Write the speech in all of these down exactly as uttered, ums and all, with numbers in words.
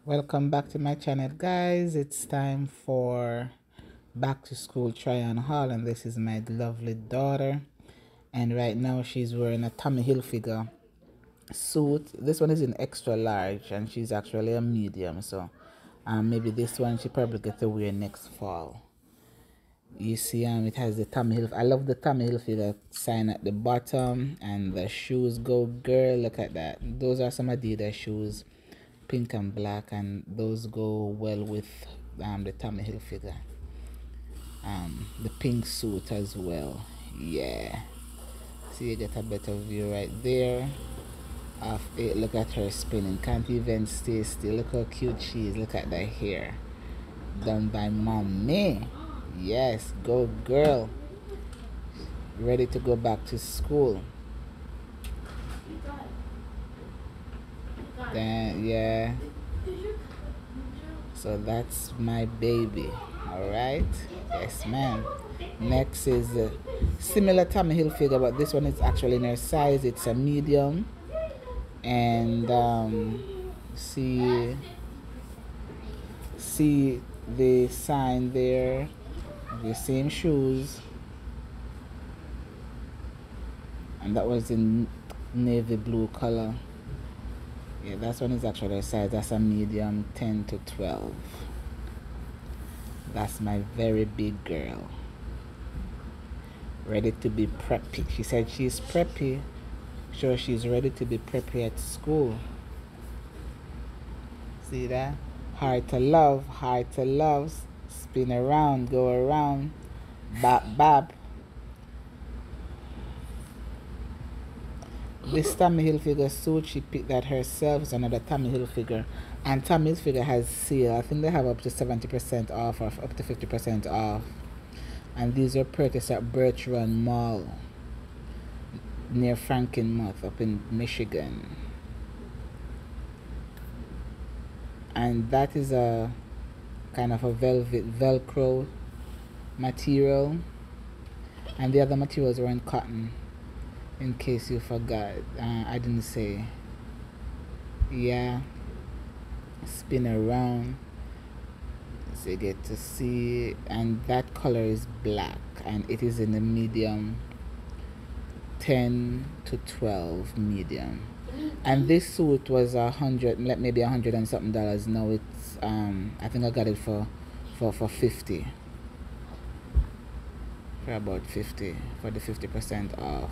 Welcome back to my channel, guys. It's time for back to school try on haul, and this is my lovely daughter. And right now she's wearing a Tommy Hilfiger suit. This one is in extra large and she's actually a medium, so um, maybe this one she probably get to wear next fall. You see, um, it has the Tommy Hilfiger. I love the Tommy Hilfiger sign at the bottom, and the shoes go girl. Look at that. Those are some Adidas shoes, pink and black, and those go well with um, the Tommy Hilfiger. Um, the pink suit as well. Yeah. See, you get a better view right there of it. Look at her spinning. Can't even stay still. Look how cute she is. Look at that hair. Done by mommy. Yes, go girl. Ready to go back to school. Then, yeah. So that's my baby. Alright. Yes, ma'am. Next is uh, similar Tommy Hilfiger, but this one is actually in her size. It's a medium. And um, see, see the sign there. The same shoes. And that was in navy blue color. Yeah, that one is actually a size. That's a medium, ten to twelve. That's my very big girl. Ready to be preppy. She said she's preppy. Sure, she's ready to be preppy at school. See that? Hard to love, hard to love. Spin around, go around. Bop, bop. This Tommy Hilfiger suit, she picked that herself. It's another Tommy Hilfiger. And Tommy Hilfiger has sale. I think they have up to seventy percent off or up to fifty percent off. And these are purchased at Birch Run Mall near Frankenmuth up in Michigan. And that is a kind of a velvet velcro material. And the other materials were in cotton. In case you forgot, uh, I didn't say. Yeah, spin around so you get to see. And that color is black, and it is in the medium, ten to twelve medium. And this suit was a hundred, maybe a hundred and something dollars. Now it's um I think I got it for for for fifty, for about fifty, for the fifty percent off.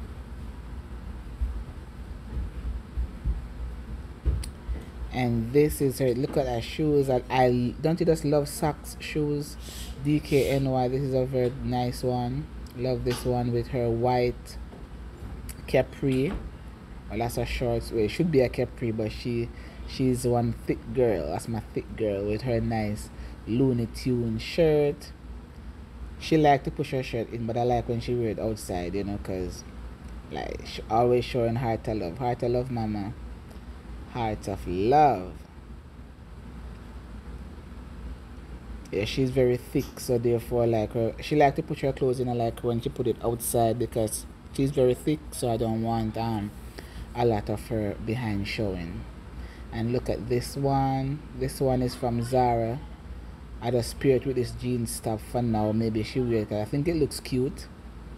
And this is her. Look at her shoes. I, I don't you just love socks shoes? D K N Y. This is a very nice one. Love this one with her white capri. Well, that's a short. Well, it should be a capri, but she she's one thick girl. That's my thick girl with her nice Looney Tune shirt. She like to push her shirt in, but I like when she wear it outside, you know, cause like she always showing heart to love, heart to love, mama. Heart of love. Yeah, she's very thick, so therefore, like her, she like to put her clothes in, like when she put it outside, because she's very thick. So I don't want um a lot of her behind showing. And look at this one. This one is from Zara. I just pair it with this jeans stuff for now. Maybe she wear it. I think it looks cute.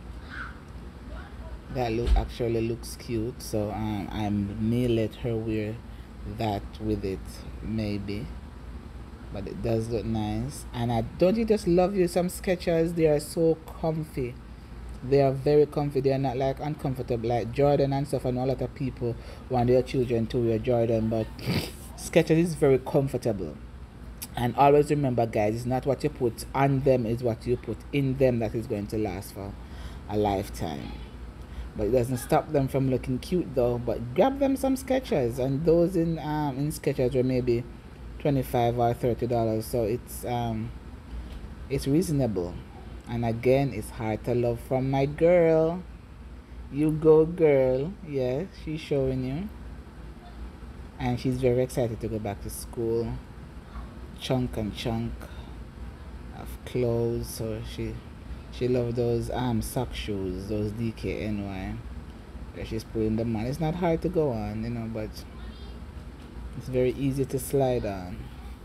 That look actually looks cute, so um, I may let her wear that with it, maybe. But it does look nice. And I don't you just love you some Skechers? They are so comfy. They are very comfy. They are not like uncomfortable like Jordan and stuff. I know a lot of people want their children to wear Jordan, but Skechers is very comfortable. And always remember, guys, it's not what you put on them, is what you put in them that is going to last for a lifetime. But it doesn't stop them from looking cute though. But grab them some Skechers, and those in um in Skechers were maybe twenty-five or thirty dollars. So it's um it's reasonable. And again, it's hard to love from my girl. You go girl. Yes, she's showing you. And she's very excited to go back to school. Chunk and chunk of clothes. So she She loves those um sock shoes, those D K N Y. She's putting them on. It's not hard to go on, you know, but It's very easy to slide on.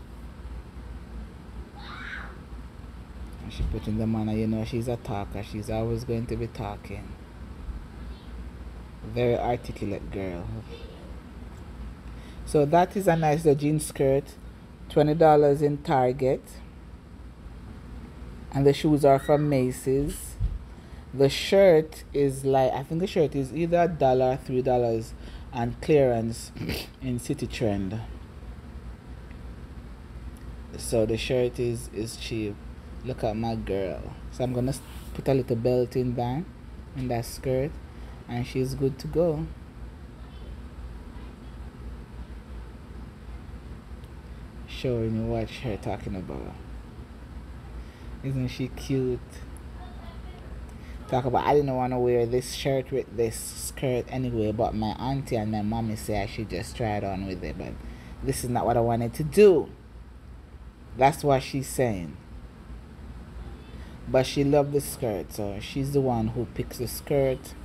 And she put in the manner, you know, she's a talker. She's always going to be talking. Very articulate girl. So that is a nice little jean skirt. twenty dollars in Target. And the shoes are from Macy's. The shirt is like, I think the shirt is either a dollar, three dollars, and clearance in City Trend. So the shirt is is cheap. Look at my girl. So I'm gonna put a little belt in that, in that skirt, and she's good to go. Showing you what her talking about. Isn't she cute? Talk about, I didn't want to wear this shirt with this skirt anyway, but my auntie and my mommy say I should just try it on with it, but this is not what I wanted to do. That's what she's saying. But she loved the skirt, so she's the one who picks the skirt.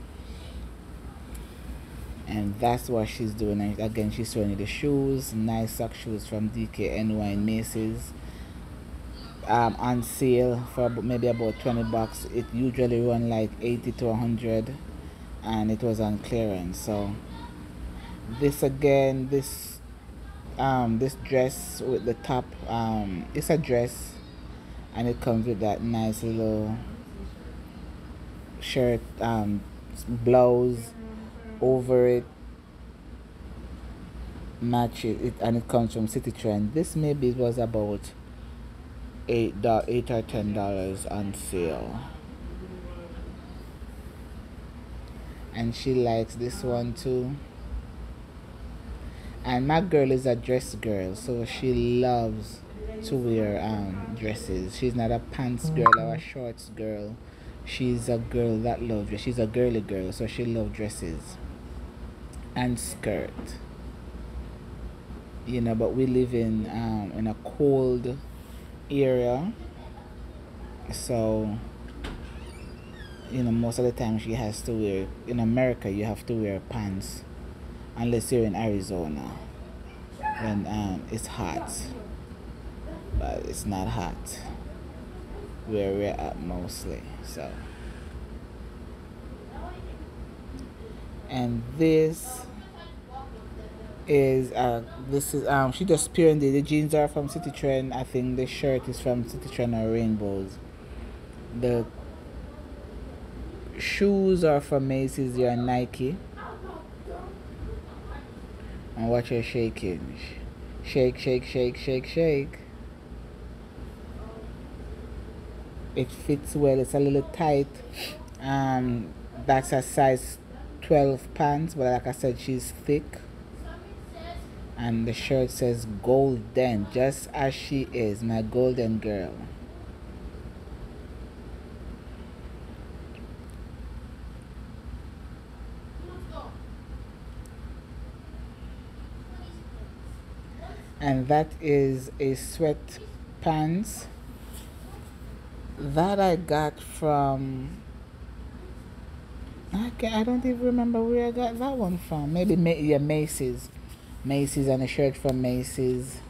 And that's what she's doing. And again, she's showing you the shoes, nice sock shoes from D K N Y and Macy's. Um, on sale for maybe about twenty bucks. It usually run like eighty to a hundred, and it was on clearance. So this again, this um this dress with the top, um it's a dress, and it comes with that nice little shirt, um blouse over it, match it, it and it comes from City Trend. This maybe was about eight do- eight or ten dollars on sale, and she likes this one too. And my girl is a dress girl, so she loves to wear um dresses. She's not a pants girl or a shorts girl. She's a girl that loves it. She's a girly girl, so she loves dresses and skirt. You know, but we live in um in a cold area, so you know most of the time she has to wear, in America you have to wear pants unless you're in Arizona when um, it's hot, but it's not hot where we're at mostly. So, and this is uh this is um she just pairing the, the jeans are from City Trend. I think the shirt is from City Trend or Rainbows. The shoes are from Macy's. They are Nike. And watch her shaking. Shake, shake, shake, shake, shake. It fits well. It's a little tight. Um, that's a size twelve pants, but like I said, she's thick. And the shirt says golden, just as she is, my golden girl. And that is a sweatpants that I got from, I, can, I don't even remember where I got that one from. Maybe Ma- yeah, Macy's. Macy's, and a shirt from Macy's.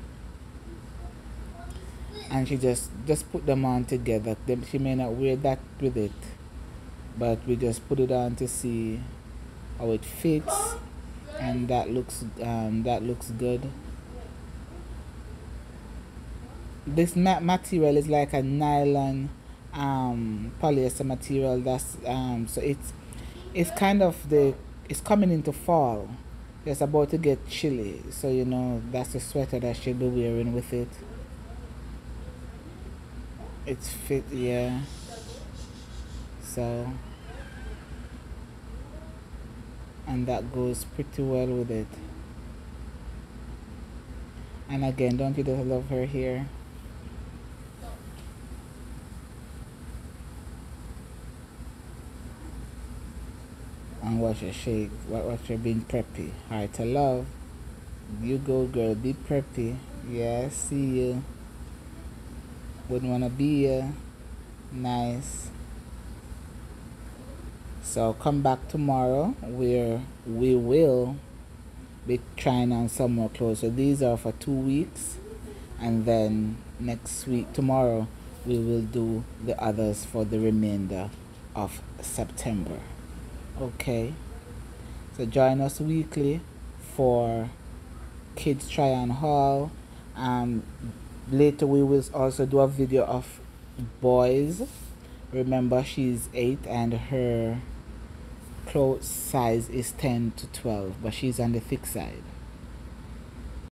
And she just just put them on together. She may not wear that with it, but we just put it on to see how it fits, and that looks um, that looks good. This ma- material is like a nylon um, polyester material. That's um, so it's it's kind of the it's coming into fall. It's about to get chilly, so you know that's the sweater that she'll be wearing with it. It's fit, yeah. So, and that goes pretty well with it. And again, don't you just love her hair? And watch her shake. Watch her being preppy. Hard to love. You go, girl. Be preppy. Yeah, see you. Wouldn't want to be you. Nice. So come back tomorrow where we will be trying on some more clothes. So these are for two weeks, and then next week, tomorrow, we will do the others for the remainder of September. Okay, so join us weekly for kids try on haul. Um, later we will also do a video of boys. Remember, she's eight and her clothes size is ten to twelve, but she's on the thick side.